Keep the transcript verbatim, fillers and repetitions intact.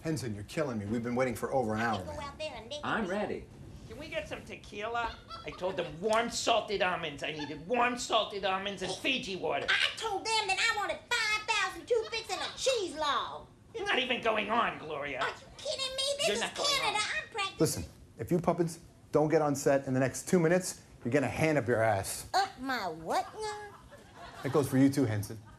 Henson, you're killing me. We've been waiting for over an hour. I'm ready. Can we get some tequila? I told them warm salted almonds. I needed warm salted almonds and Fiji water. I told them that I wanted five thousand toothpicks and a cheese log. You're not even going on, Gloria. Are you kidding me? This You're is not going Canada. on. I'm practicing. Listen, if you puppets don't get on set in the next two minutes, you're getting a hand up your ass. Up my what now? That goes for you too, Henson.